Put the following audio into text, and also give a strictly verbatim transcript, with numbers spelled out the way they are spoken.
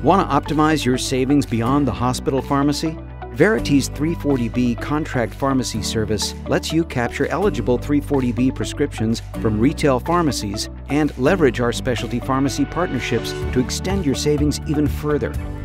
Want to optimize your savings beyond the hospital pharmacy? Verity's three forty B contract pharmacy service lets you capture eligible three forty B prescriptions from retail pharmacies and leverage our specialty pharmacy partnerships to extend your savings even further.